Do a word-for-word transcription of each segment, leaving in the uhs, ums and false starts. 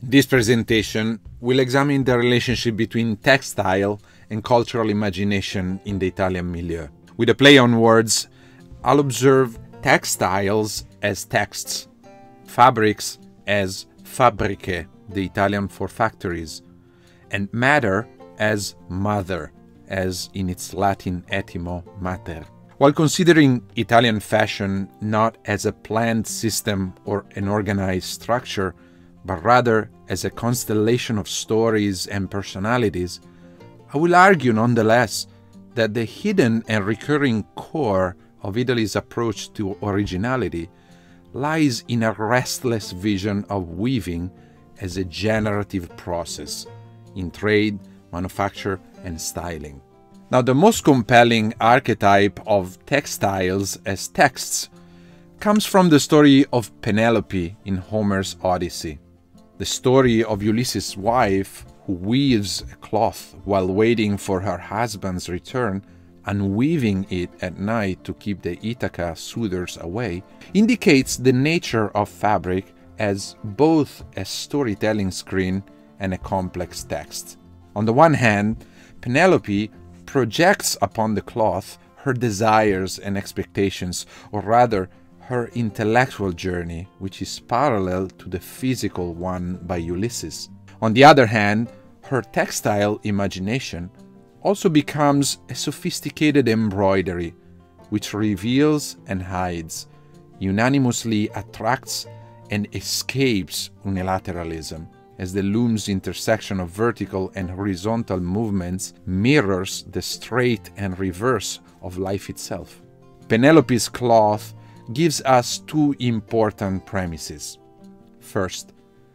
In this presentation, we'll examine the relationship between textile and cultural imagination in the Italian milieu. With a play on words, I'll observe textiles as texts, fabrics as fabbriche, the Italian for factories, and matter as mother, as in its Latin etimo mater. While considering Italian fashion not as a planned system or an organized structure, but rather as a constellation of stories and personalities, I will argue nonetheless that the hidden and recurring core of Italy's approach to originality lies in a restless vision of weaving as a generative process in trade, manufacture, and styling. Now, the most compelling archetype of textiles as texts comes from the story of Penelope in Homer's Odyssey. The story of Ulysses' wife, who weaves a cloth while waiting for her husband's return, unweaving it at night to keep the Ithaca suitors away, indicates the nature of fabric as both a storytelling screen and a complex text. On the one hand, Penelope projects upon the cloth her desires and expectations, or rather, her intellectual journey, which is parallel to the physical one by Ulysses. On the other hand, her textile imagination also becomes a sophisticated embroidery, which reveals and hides, unanimously attracts and escapes unilateralism, as the loom's intersection of vertical and horizontal movements mirrors the straight and reverse of life itself. Penelope's cloth gives us two important premises. First,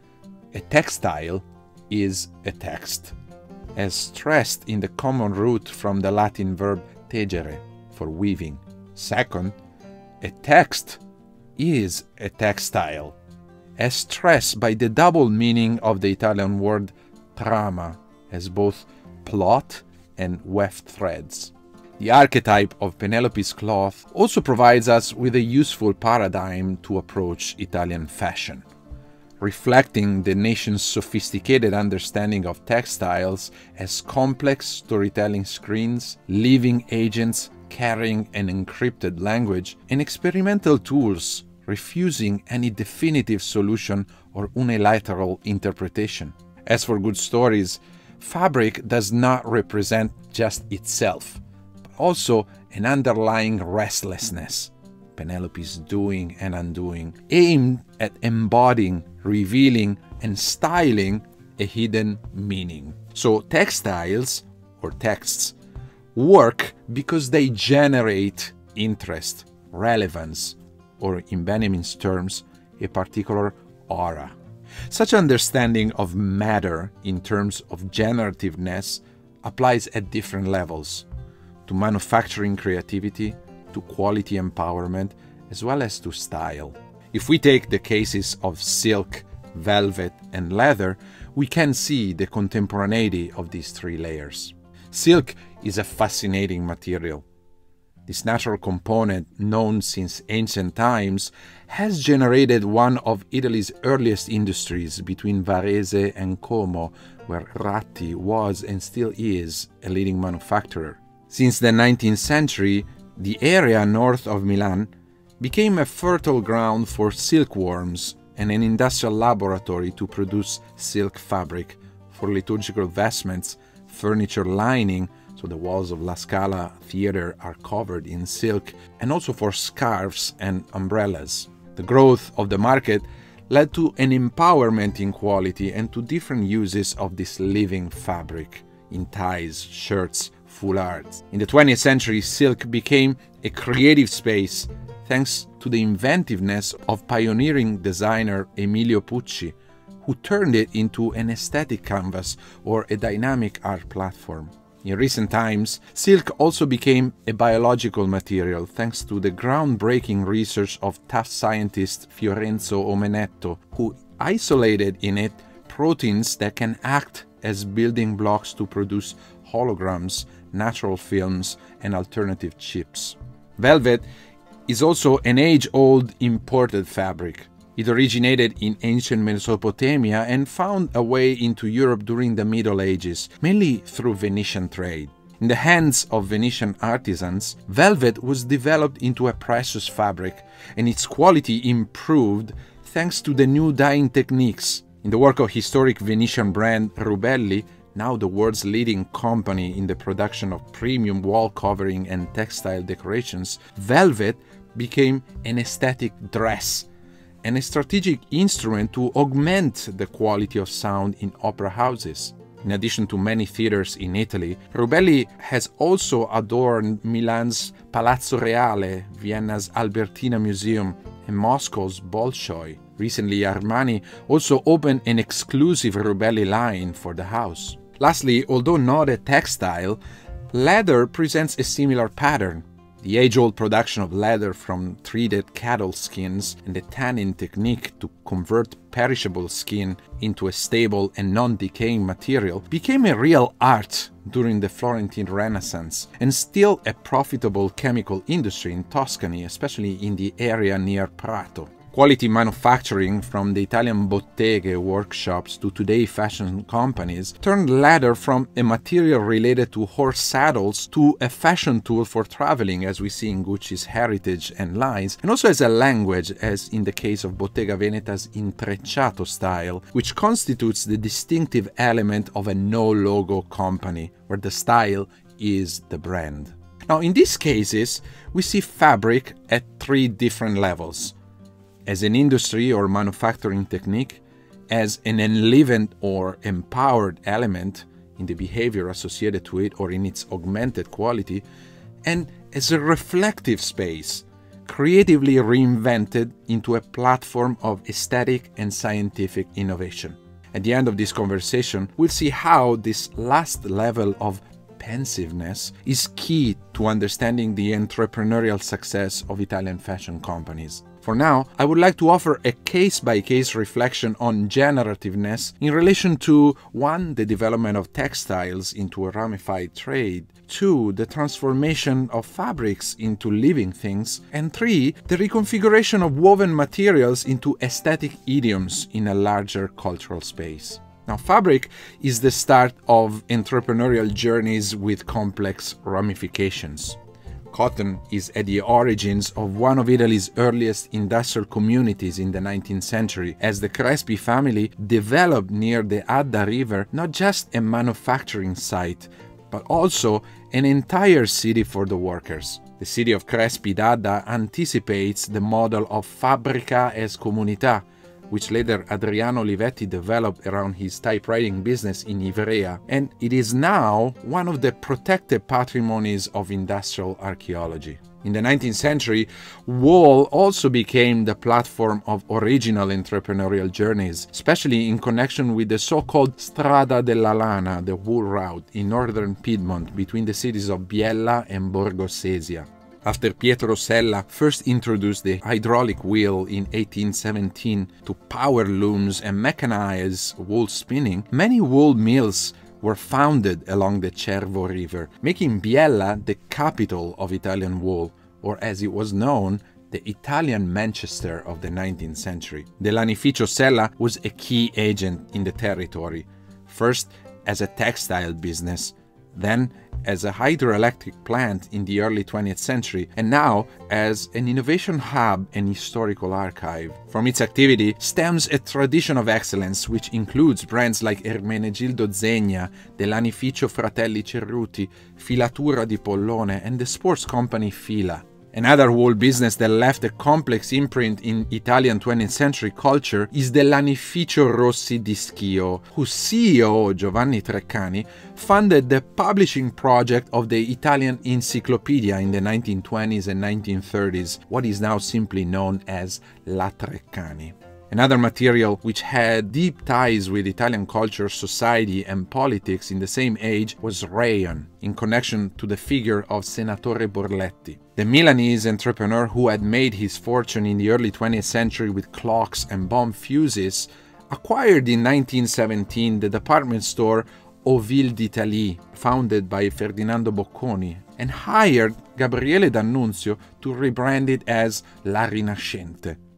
a textile is a text, as stressed in the common root from the Latin verb tecere, for weaving. Second, a text is a textile, as stressed by the double meaning of the Italian word trama, as both plot and weft threads. The archetype of Penelope's cloth also provides us with a useful paradigm to approach Italian fashion, reflecting the nation's sophisticated understanding of textiles as complex storytelling screens, living agents carrying an encrypted language, and experimental tools refusing any definitive solution or unilateral interpretation. As for good stories, fabric does not represent just itself, also an underlying restlessness, Penelope's doing and undoing, aimed at embodying, revealing, and styling a hidden meaning. So textiles, or texts, work because they generate interest, relevance, or in Benjamin's terms, a particular aura. Such understanding of matter in terms of generativeness applies at different levels, to manufacturing creativity, to quality empowerment, as well as to style. If we take the cases of silk, velvet, and leather, we can see the contemporaneity of these three layers. Silk is a fascinating material. This natural component, known since ancient times, has generated one of Italy's earliest industries between Varese and Como, where Ratti was and still is a leading manufacturer. Since the nineteenth century, the area north of Milan became a fertile ground for silkworms and an industrial laboratory to produce silk fabric for liturgical vestments, furniture lining, so the walls of La Scala Theatre are covered in silk, and also for scarves and umbrellas. The growth of the market led to an empowerment in quality and to different uses of this living fabric in ties, shirts, foulards. In the twentieth century, silk became a creative space thanks to the inventiveness of pioneering designer Emilio Pucci, who turned it into an aesthetic canvas or a dynamic art platform. In recent times, silk also became a biological material thanks to the groundbreaking research of tough scientist Fiorenzo Omenetto, who isolated in it proteins that can act as building blocks to produce holograms, natural films, and alternative chips. Velvet is also an age-old imported fabric, It originated in ancient Mesopotamia and found a way into Europe during the Middle Ages, mainly through Venetian trade. In the hands of Venetian artisans, velvet was developed into a precious fabric, and its quality improved thanks to the new dyeing techniques. In the work of historic Venetian brand Rubelli, now the world's leading company in the production of premium wall covering and textile decorations, velvet became an aesthetic dress and a strategic instrument to augment the quality of sound in opera houses. In addition to many theaters in Italy, Rubelli has also adorned Milan's Palazzo Reale, Vienna's Albertina Museum, and Moscow's Bolshoi. Recently, Armani also opened an exclusive Rubelli line for the house. Lastly, although not a textile, leather presents a similar pattern. The age-old production of leather from treated cattle skins and the tanning technique to convert perishable skin into a stable and non-decaying material became a real art during the Florentine Renaissance, and still a profitable chemical industry in Tuscany, especially in the area near Prato. Quality manufacturing, from the Italian botteghe workshops to today fashion companies, turned leather from a material related to horse saddles to a fashion tool for traveling, as we see in Gucci's heritage and lines, and also as a language, as in the case of Bottega Veneta's intrecciato style, which constitutes the distinctive element of a no-logo company, where the style is the brand. Now, in these cases, we see fabric at three different levels: as an industry or manufacturing technique, as an enlivened or empowered element in the behavior associated to it or in its augmented quality, and as a reflective space, creatively reinvented into a platform of aesthetic and scientific innovation. At the end of this conversation, we'll see how this last level of pensiveness is key to understanding the entrepreneurial success of Italian fashion companies. For now, I would like to offer a case-by-case reflection on generativeness in relation to one the development of textiles into a ramified trade, two the transformation of fabrics into living things, and three the reconfiguration of woven materials into aesthetic idioms in a larger cultural space. Now, fabric is the start of entrepreneurial journeys with complex ramifications. Cotton is at the origins of one of Italy's earliest industrial communities in the nineteenth century, as the Crespi family developed near the Adda River not just a manufacturing site, but also an entire city for the workers. The city of Crespi d'Adda anticipates the model of fabbrica es comunità, which later Adriano Olivetti developed around his typewriting business in Ivrea, and it is now one of the protected patrimonies of industrial archaeology. In the nineteenth century, wool also became the platform of original entrepreneurial journeys, especially in connection with the so-called Strada della Lana, the wool route, in northern Piedmont between the cities of Biella and Borgo Sesia. After Pietro Sella first introduced the hydraulic wheel in eighteen seventeen to power looms and mechanize wool spinning, many wool mills were founded along the Cervo River, making Biella the capital of Italian wool, or as it was known, the Italian Manchester of the nineteenth century. The Lanificio Sella was a key agent in the territory, first as a textile business, then as a hydroelectric plant in the early twentieth century, and now as an innovation hub and historical archive. From its activity stems a tradition of excellence which includes brands like Ermenegildo Zegna, the Lanificio Fratelli Cerruti, Filatura di Pollone, and the sports company Fila. Another wool business that left a complex imprint in Italian twentieth century culture is the Lanificio Rossi di Schio, whose C E O, Giovanni Treccani, funded the publishing project of the Italian Encyclopedia in the nineteen twenties and nineteen thirties, what is now simply known as La Treccani. Another material which had deep ties with Italian culture, society, and politics in the same age was rayon, in connection to the figure of Senatore Borletti. The Milanese entrepreneur who had made his fortune in the early twentieth century with clocks and bomb fuses acquired in nineteen seventeen the department store Auville d'Italie, founded by Ferdinando Bocconi, and hired Gabriele D'Annunzio to rebrand it as La Rinascente.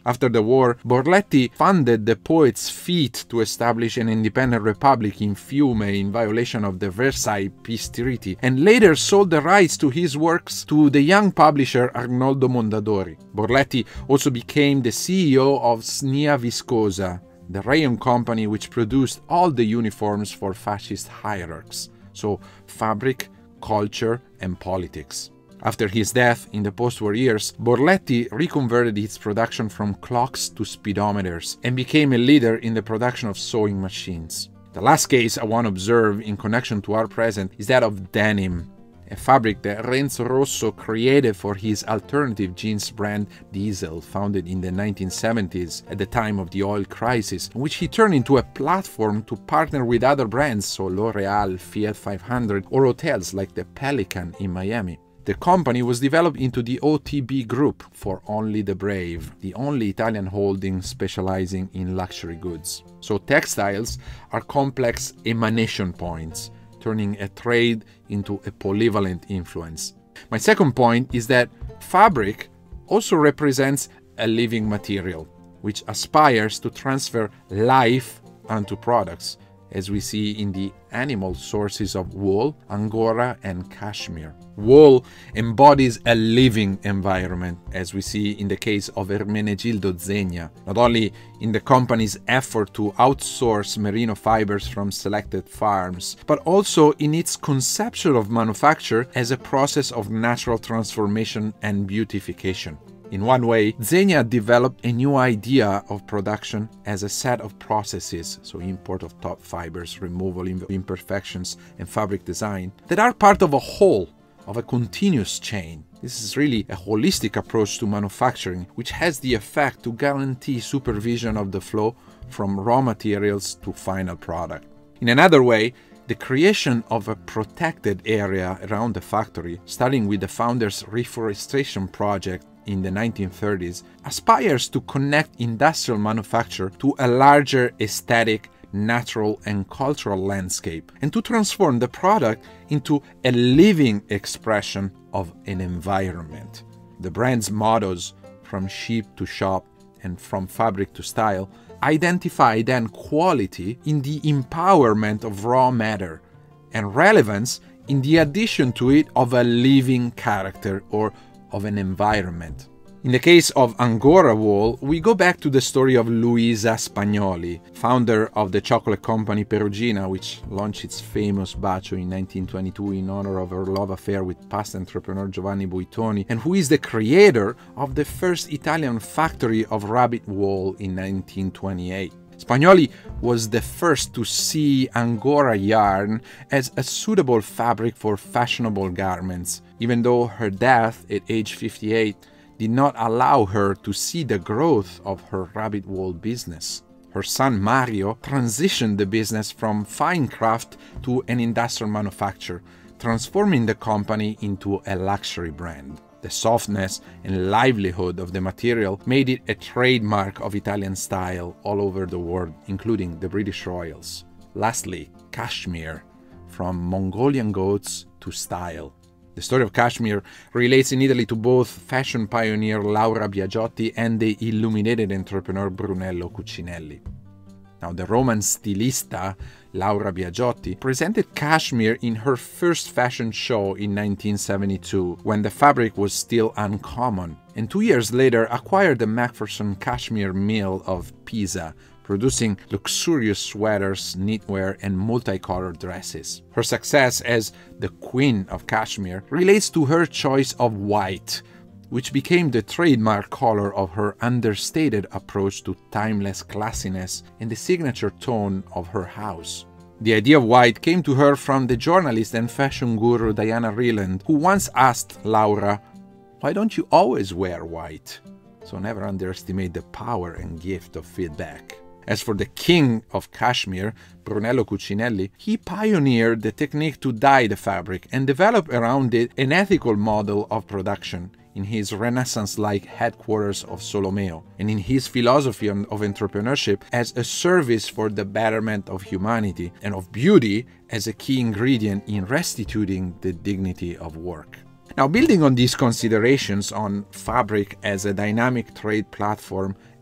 After the war, Borletti funded the poet's feat to establish an independent republic in Fiume in violation of the Versailles peace treaty, and later sold the rights to his works to the young publisher Arnoldo Mondadori. Borletti also became the C E O of Snia Viscosa, the rayon company which produced all the uniforms for fascist hierarchs, so fabric, culture, and politics. After his death in the post-war years, Borletti reconverted its production from clocks to speedometers and became a leader in the production of sewing machines. The last case I want to observe in connection to our present is that of denim, a fabric that Renzo Rosso created for his alternative jeans brand Diesel, founded in the nineteen seventies at the time of the oil crisis, which he turned into a platform to partner with other brands, so L'Oreal, Fiat five hundred, or hotels like the Pelican in Miami. The company was developed into the O T B Group, for Only the Brave, the only Italian holding specializing in luxury goods. So textiles are complex emanation points, turning a trade into a polyvalent influence. My second point is that fabric also represents a living material, which aspires to transfer life onto products, as we see in the animal sources of wool, angora, and cashmere. Wool embodies a living environment, as we see in the case of Ermenegildo Zegna, not only in the company's effort to outsource merino fibers from selected farms, but also in its conception of manufacture as a process of natural transformation and beautification. In one way, Zegna developed a new idea of production as a set of processes, so import of top fibers, removal of imperfections, and fabric design, that are part of a whole, of a continuous chain. This is really a holistic approach to manufacturing, which has the effect to guarantee supervision of the flow from raw materials to final product. In another way, the creation of a protected area around the factory, starting with the founder's reforestation project in the nineteen thirties, aspires to connect industrial manufacture to a larger aesthetic, natural, and cultural landscape, and to transform the product into a living expression of an environment. The brand's mottos, from sheep to shop and from fabric to style, identify then quality in the empowerment of raw matter, and relevance in the addition to it of a living character or of an environment. In the case of Angora wool, we go back to the story of Luisa Spagnoli, founder of the chocolate company Perugina, which launched its famous bacio in nineteen twenty-two in honor of her love affair with past entrepreneur Giovanni Buitoni, and who is the creator of the first Italian factory of rabbit wool in nineteen twenty-eight. Spagnoli was the first to see Angora yarn as a suitable fabric for fashionable garments, even though her death at age fifty-eight did not allow her to see the growth of her rabbit wool business. Her son Mario transitioned the business from fine craft to an industrial manufacture, transforming the company into a luxury brand. The softness and livelihood of the material made it a trademark of Italian style all over the world, including the British royals. Lastly, cashmere, from Mongolian goats to style. The story of cashmere relates in Italy to both fashion pioneer Laura Biagiotti and the illuminated entrepreneur Brunello Cucinelli. Now, the Roman stilista Laura Biagiotti presented cashmere in her first fashion show in nineteen seventy-two, when the fabric was still uncommon, and two years later acquired the Macpherson cashmere mill of Pisa, producing luxurious sweaters, knitwear, and multicolored dresses. Her success as the queen of cashmere relates to her choice of white, which became the trademark color of her understated approach to timeless classiness and the signature tone of her house. The idea of white came to her from the journalist and fashion guru Diana Ryland, who once asked Laura, "Why don't you always wear white?" So never underestimate the power and gift of feedback. As for the king of cashmere, Brunello Cucinelli, he pioneered the technique to dye the fabric and develop around it an ethical model of production in his Renaissance-like headquarters of Solomeo, and in his philosophy of entrepreneurship as a service for the betterment of humanity, and of beauty as a key ingredient in restituting the dignity of work. Now, building on these considerations on fabric as a dynamic trade platform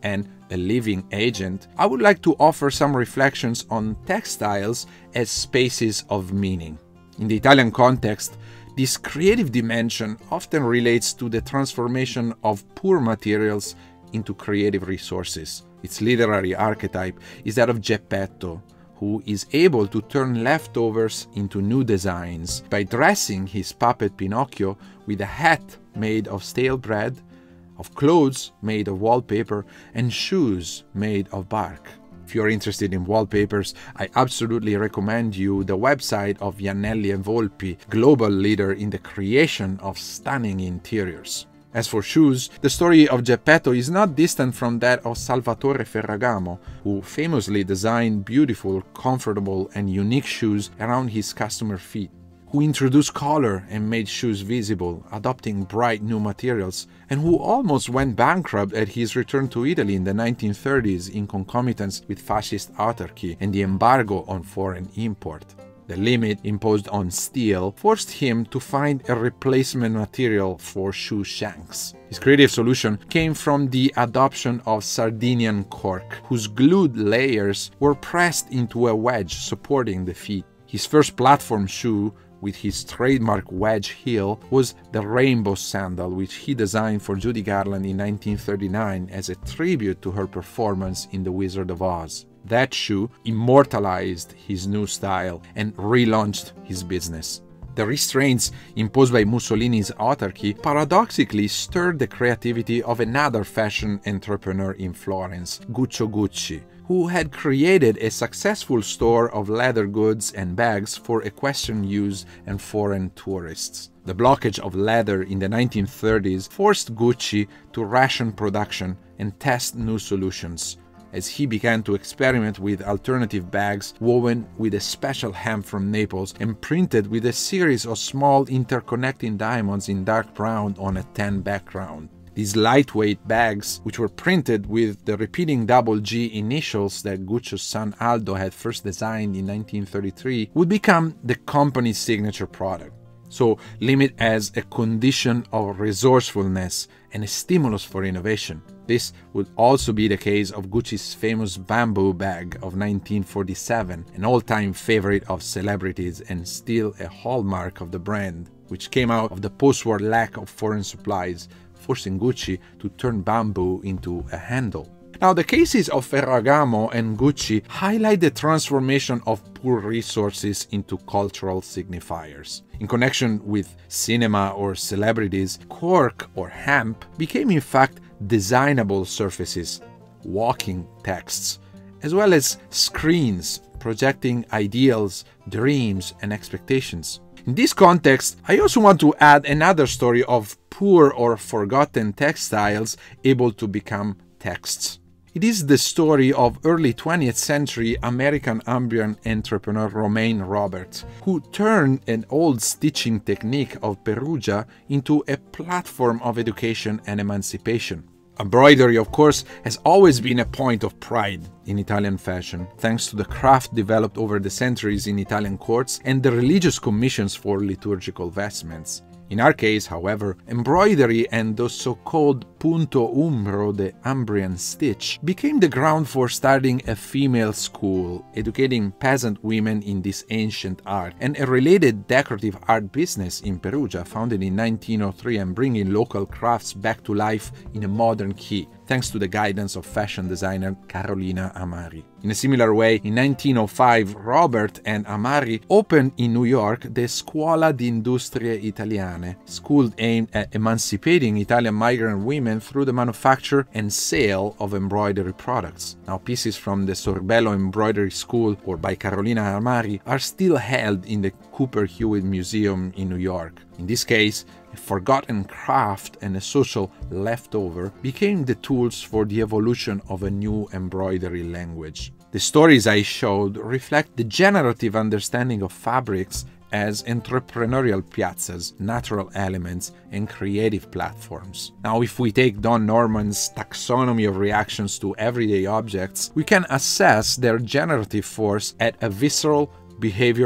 and a living agent, I would like to offer some reflections on textiles as spaces of meaning. In the Italian context, this creative dimension often relates to the transformation of poor materials into creative resources. Its literary archetype is that of Geppetto, who is able to turn leftovers into new designs by dressing his puppet Pinocchio with a hat made of stale bread, of clothes made of wallpaper, and shoes made of bark. If you're interested in wallpapers, I absolutely recommend you the website of Vianelli and Volpi, global leader in the creation of stunning interiors. As for shoes, the story of Geppetto is not distant from that of Salvatore Ferragamo, who famously designed beautiful, comfortable, and unique shoes around his customer feet, who introduced color and made shoes visible, adopting bright new materials, and who almost went bankrupt at his return to Italy in the nineteen thirties in concomitance with fascist autarky and the embargo on foreign import. The limit imposed on steel forced him to find a replacement material for shoe shanks. His creative solution came from the adoption of Sardinian cork, whose glued layers were pressed into a wedge supporting the feet. His first platform shoe, with his trademark wedge heel, was the rainbow sandal, which he designed for Judy Garland in nineteen thirty-nine as a tribute to her performance in The Wizard of Oz. That shoe immortalized his new style and relaunched his business. The restraints imposed by Mussolini's autarky paradoxically stirred the creativity of another fashion entrepreneur in Florence, Guccio Gucci, who had created a successful store of leather goods and bags for equestrian use and foreign tourists. The blockage of leather in the nineteen thirties forced Gucci to ration production and test new solutions, as he began to experiment with alternative bags woven with a special hemp from Naples and printed with a series of small interconnecting diamonds in dark brown on a tan background. These lightweight bags, which were printed with the repeating double G initials that Guccio's son Aldo had first designed in nineteen thirty-three, would become the company's signature product. So, limit as a condition of resourcefulness and a stimulus for innovation. This would also be the case of Gucci's famous bamboo bag of nineteen forty-seven, an all-time favorite of celebrities and still a hallmark of the brand, which came out of the post-war lack of foreign supplies, forcing Gucci to turn bamboo into a handle. Now, the cases of Ferragamo and Gucci highlight the transformation of poor resources into cultural signifiers. In connection with cinema or celebrities, cork or hemp became in fact designable surfaces, walking texts, as well as screens projecting ideals, dreams, and expectations. In this context, I also want to add another story of poor or forgotten textiles able to become texts. It is the story of early twentieth century American ambient entrepreneur Romeyne Robert, who turned an old stitching technique of Perugia into a platform of education and emancipation. Embroidery, of course, has always been a point of pride in Italian fashion, thanks to the craft developed over the centuries in Italian courts and the religious commissions for liturgical vestments. In our case, however, embroidery and the so-called punto umbro, the Umbrian stitch, became the ground for starting a female school, educating peasant women in this ancient art, and a related decorative art business in Perugia, founded in nineteen oh three and bringing local crafts back to life in a modern key, thanks to the guidance of fashion designer Carolina Amari. In a similar way, in nineteen oh five, Robert and Amari opened in New York the Scuola di Industrie Italiane, school aimed at emancipating Italian migrant women through the manufacture and sale of embroidery products. Now, pieces from the Sorbello Embroidery School, or by Carolina Amari, are still held in the Cooper Hewitt Museum in New York. In this case, a forgotten craft and a social leftover became the tools for the evolution of a new embroidery language. The stories I showed reflect the generative understanding of fabrics as entrepreneurial piazzas, natural elements, and creative platforms. Now, if we take Don Norman's taxonomy of reactions to everyday objects, we can assess their generative force at a visceral, behavioral,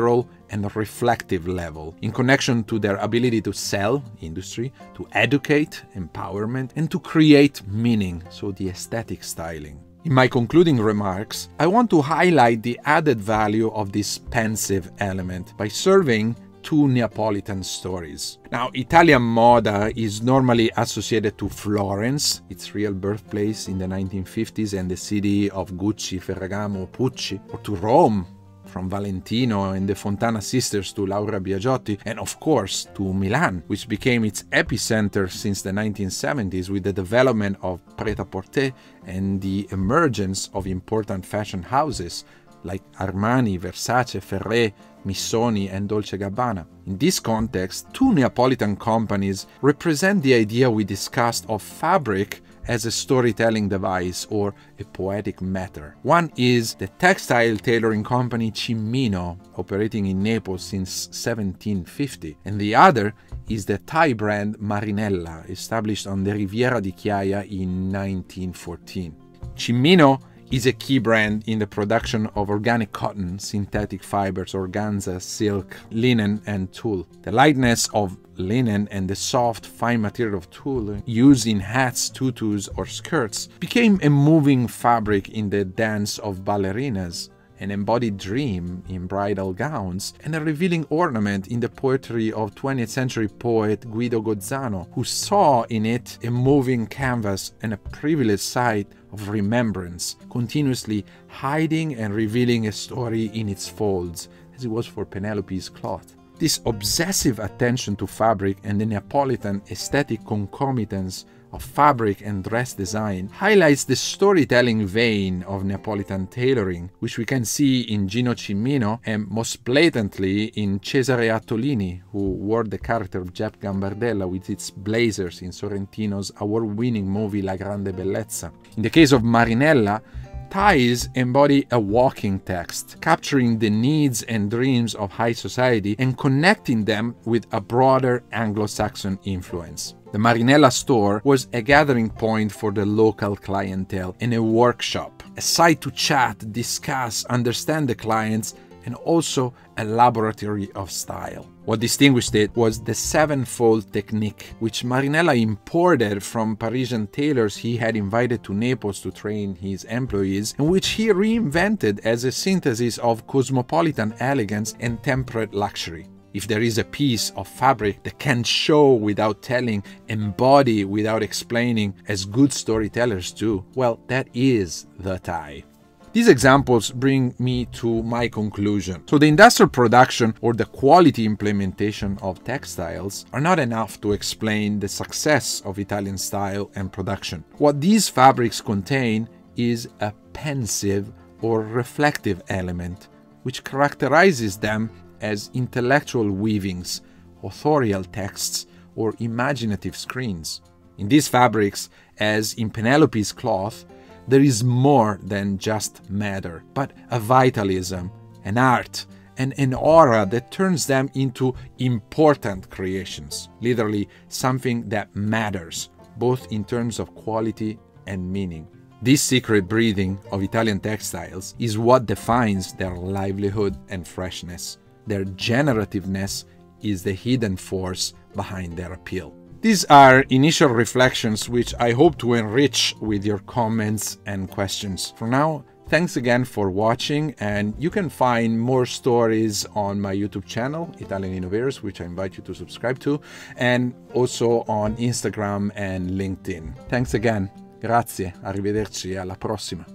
and reflective level in connection to their ability to sell, industry, to educate, empowerment, and to create meaning, so the aesthetic styling. In my concluding remarks, I want to highlight the added value of this pensive element by serving two Neapolitan stories. Now, Italian moda is normally associated to Florence, its real birthplace in the nineteen fifties, and the city of Gucci, Ferragamo, Pucci, or to Rome, from Valentino and the Fontana sisters to Laura Biagiotti, and of course to Milan, which became its epicenter since the nineteen seventies with the development of prêt-à-porter and the emergence of important fashion houses like Armani, Versace, Ferré, Missoni, and Dolce and Gabbana. In this context, two Neapolitan companies represent the idea we discussed of fabric as a storytelling device or a poetic matter. One is the textile tailoring company Cimmino, operating in Naples since seventeen fifty, and the other is the Thai brand Marinella, established on the Riviera di Chiaia in nineteen fourteen. Cimmino is a key brand in the production of organic cotton, synthetic fibers, organza, silk, linen, and tulle. The lightness of linen and the soft, fine material of tulle used in hats, tutus, or skirts became a moving fabric in the dance of ballerinas, an embodied dream in bridal gowns, and a revealing ornament in the poetry of twentieth century poet Guido Gozzano, who saw in it a moving canvas and a privileged site of remembrance, continuously hiding and revealing a story in its folds, as it was for Penelope's cloth. This obsessive attention to fabric and the Neapolitan aesthetic concomitants of fabric and dress design highlights the storytelling vein of Neapolitan tailoring, which we can see in Gino Cimmino and most blatantly in Cesare Attolini, who wore the character of Jeff Gambardella with its blazers in Sorrentino's award-winning movie La Grande Bellezza. In the case of Marinella, ties embody a walking text, capturing the needs and dreams of high society and connecting them with a broader Anglo-Saxon influence. The Marinella store was a gathering point for the local clientele and a workshop, a site to chat, discuss, understand the clients, and also a laboratory of style. What distinguished it was the sevenfold technique, which Marinella imported from Parisian tailors he had invited to Naples to train his employees, and which he reinvented as a synthesis of cosmopolitan elegance and temperate luxury. If there is a piece of fabric that can show without telling, embody without explaining, as good storytellers do, well, that is the tie. These examples bring me to my conclusion. So the industrial production or the quality implementation of textiles are not enough to explain the success of Italian style and production. What these fabrics contain is a pensive or reflective element, which characterizes them as intellectual weavings, authorial texts, or imaginative screens. In these fabrics, as in Penelope's cloth, there is more than just matter, but a vitalism, an art, and an aura that turns them into important creations, literally something that matters, both in terms of quality and meaning. This secret breathing of Italian textiles is what defines their livelihood and freshness. Their generativeness is the hidden force behind their appeal. These are initial reflections which I hope to enrich with your comments and questions. For now, thanks again for watching, and you can find more stories on my YouTube channel, Italian Innovators, which I invite you to subscribe to, and also on Instagram and LinkedIn. Thanks again. Grazie, arrivederci, alla prossima.